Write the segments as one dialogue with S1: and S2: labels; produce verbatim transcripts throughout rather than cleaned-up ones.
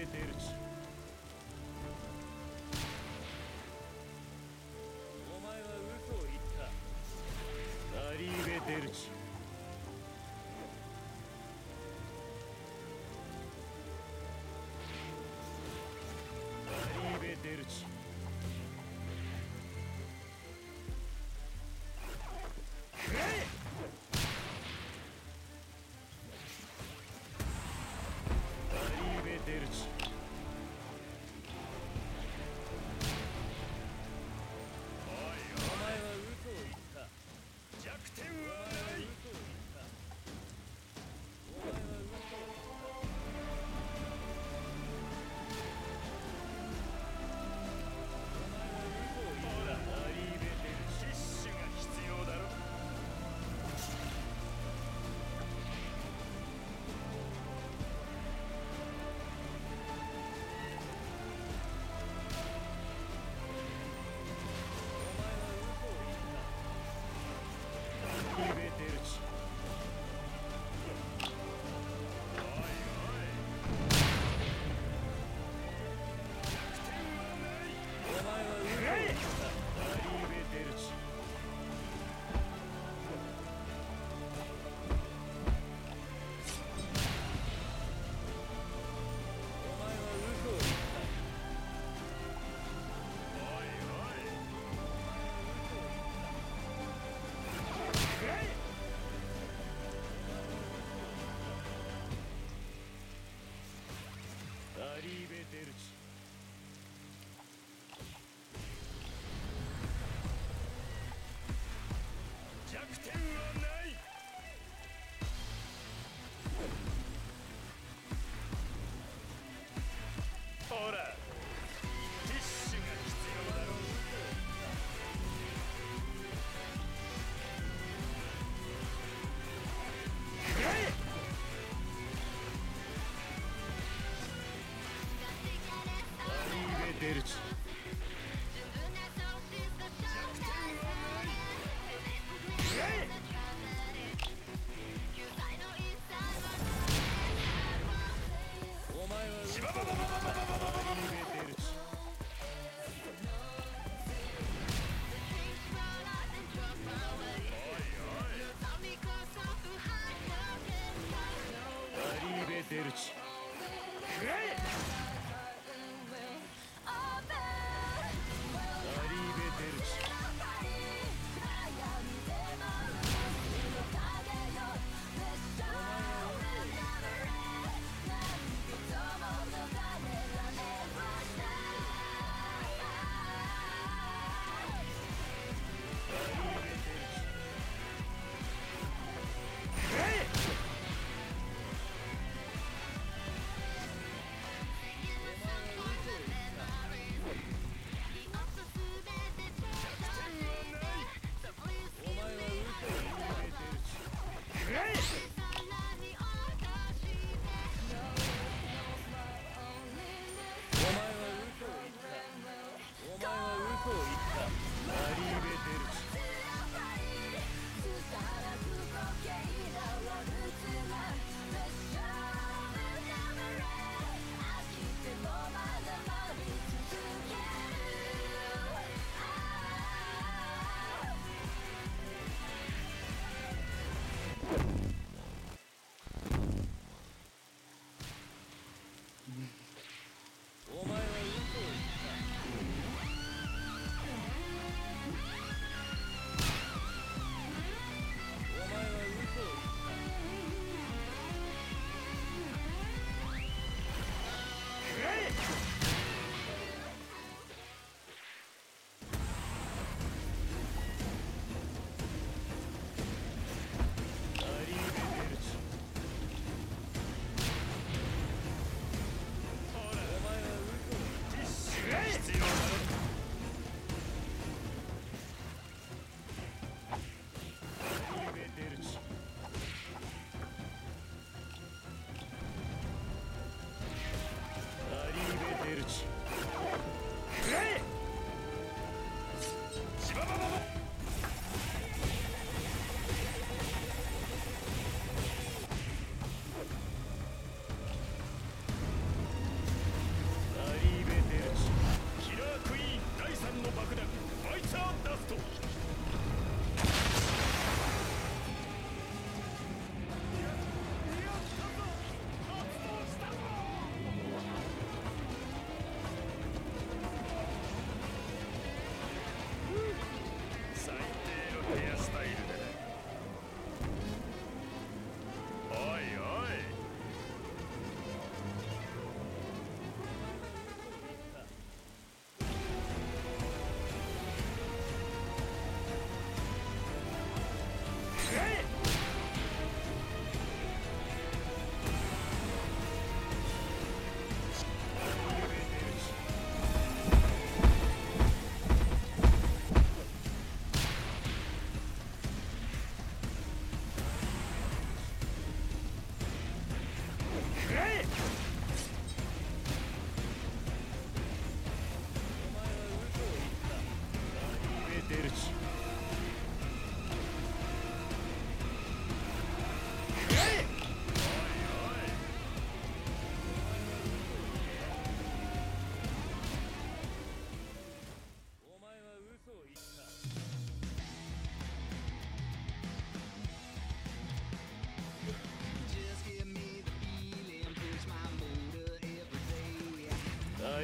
S1: デルチ。お前は嘘を言った。アリーベ・デルチ。アリーベ・デルチ。くらえ。アリーベ・デルチ。弱点はない。ほら、アリーベ・デルチ。ティッシュが必要だろ。アリーベ・デルチ。おいおい。弱点はない。お前は嘘を言った。アリーベ・デルチ。お前は嘘を言った。おいおい。くらえ。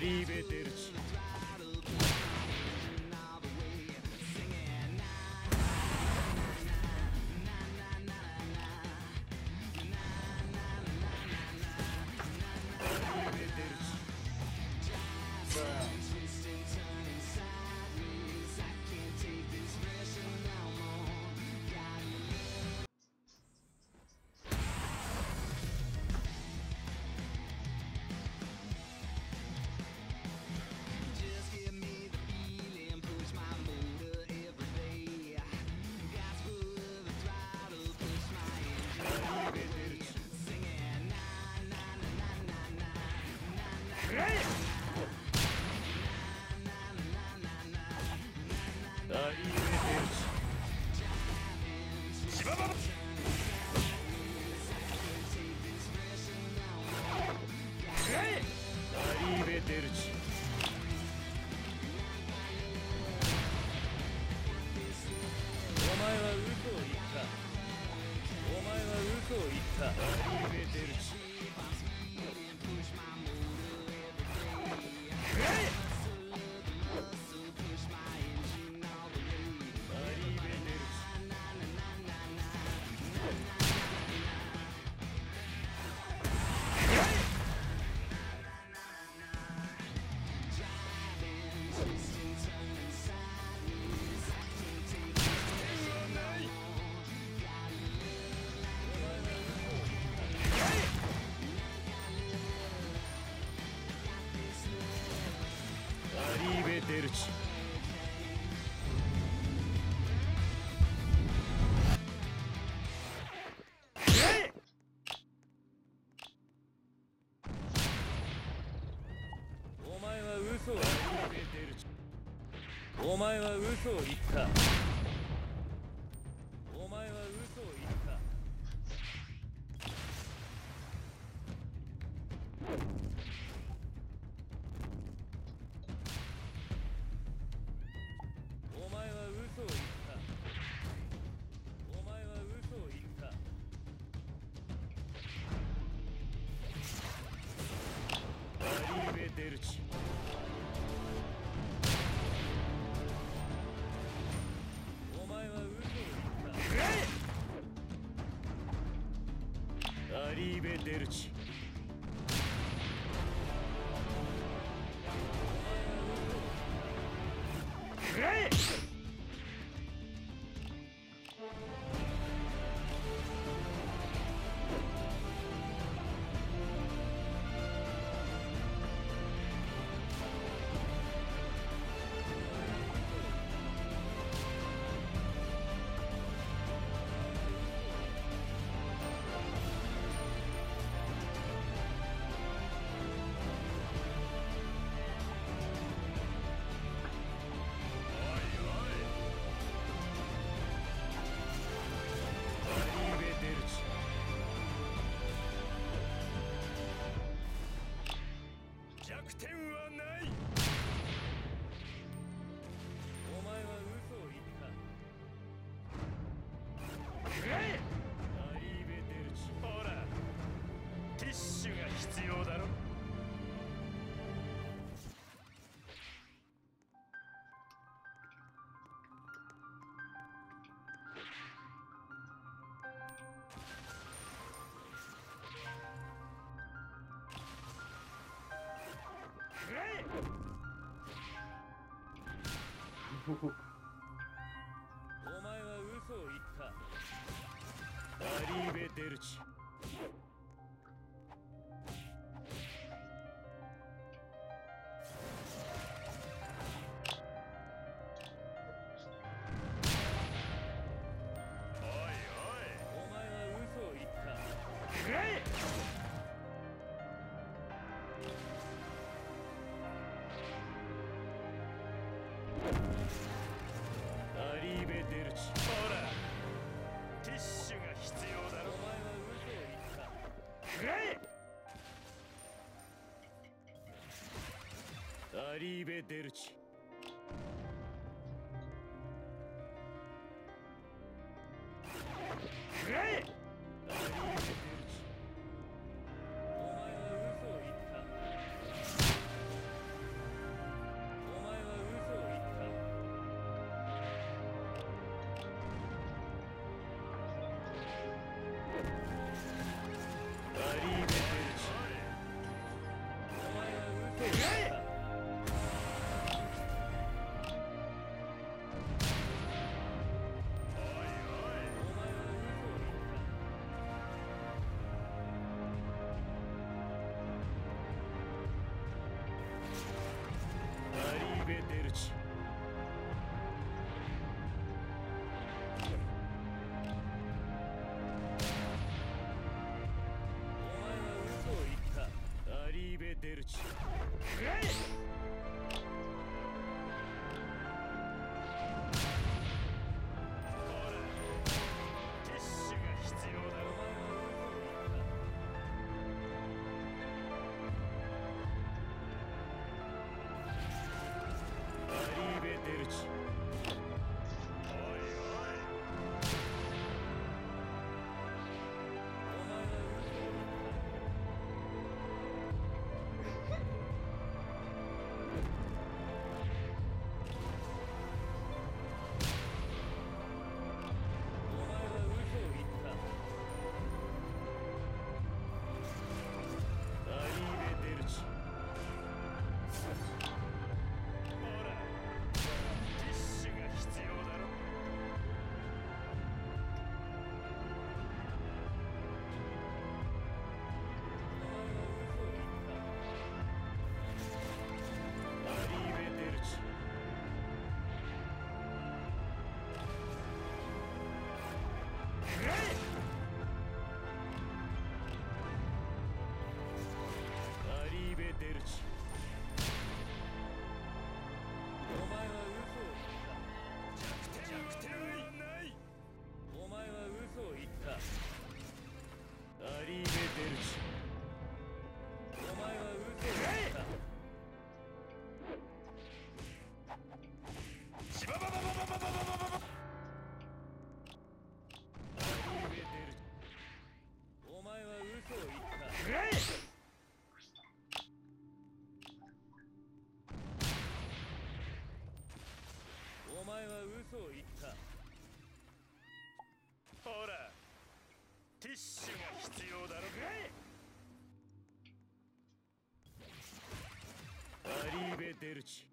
S1: リーベ・デルチ。デルチ。お前は嘘を言ったお前は嘘を言ったお前は嘘を言ったお前は嘘を言ったお前は嘘を言ったアリーベ・デルチ。お前は嘘を言ったアリーベ・デルチ。くれ弱点はないお前は嘘を言ったくれアリーベ・デルチ。ほらティッシュが必要だろくれお前は嘘を言ったアリーベ・デルチ。おいおいお前は嘘を言ったくれアリーベ・デルチ。ほらティッシュが必要だろお前は嘘を言ったくれアリーベ・デルチ。くれアリーベ・デルチ。お前は嘘を言ったティッシュが必要だろか。アリーベ・デルチ。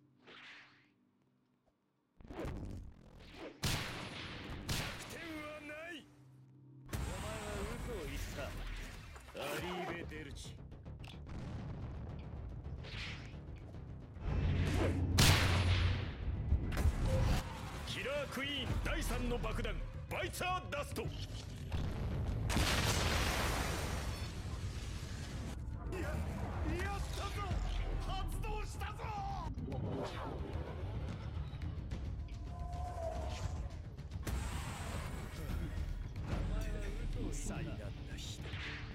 S1: 弱点はない。お前は嘘を言った。アリーベ・デルチ。キラークイーンだいさんの爆弾バイツァーダスト。や、やったぞ。発動したぞ。災難な日。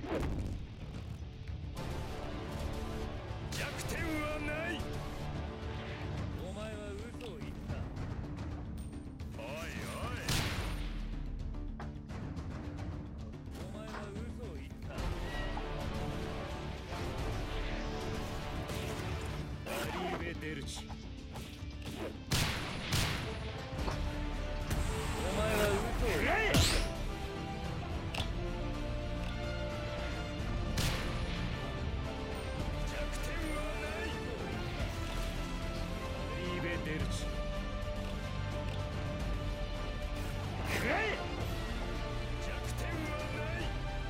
S1: 弱点はない。お前は嘘を言った。おいおい。お前は嘘を言った。アリーベ・デルチ。お前は嘘を言った。デルチ。くらえ。弱点はない。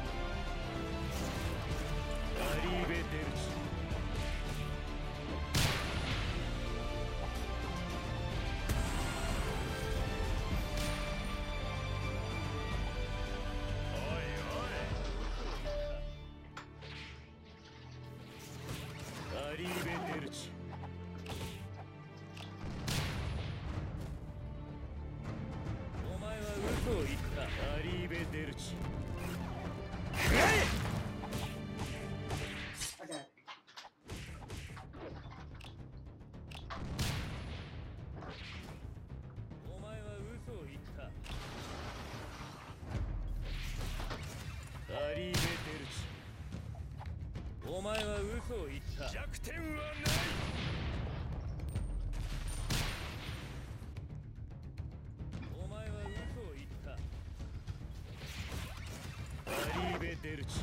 S1: アリーベ・デルチ。おいおい。アリーベ・デルチ。嘘を言った。アリーベ・デルチ。くらえ。お前は嘘を言った。アリーベ・デルチ。お前は嘘を言った。弱点はない。アリーベ・デルチ。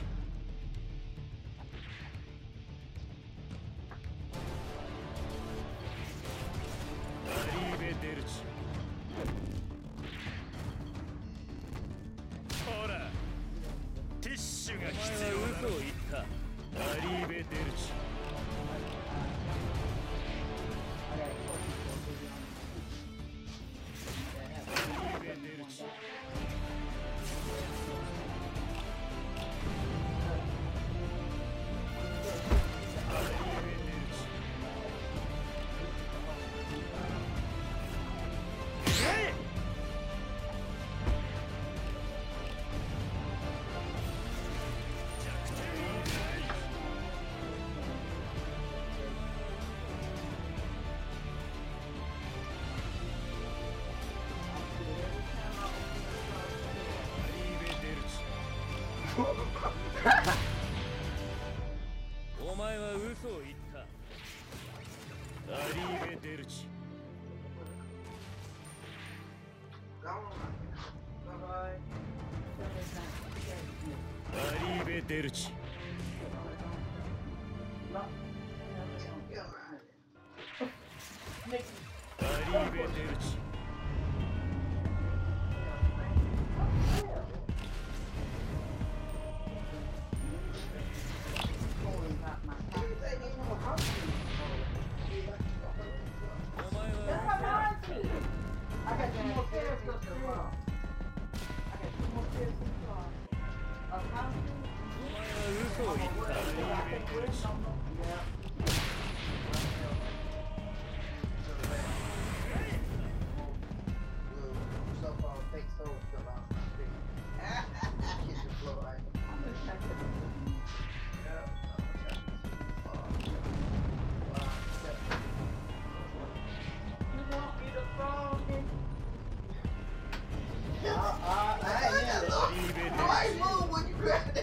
S1: アリーベ・デルチ。ほら、ティッシュが必要だろ。お前は嘘を言った。アリーベ・デルチ。アリーベ・デルチ。お前は嘘を言った。アリーベ・デルチ。アリーベ・デルチ。アリーベ・デルチ。
S2: I got two more pairs to do. I got two more pairs to do. A costume? Yeah. So-called fake souls come out. Kiss the floor, right? I'm gonna check it. Yeah. You want me to fall in? Uh, uh, I ain't move when you grab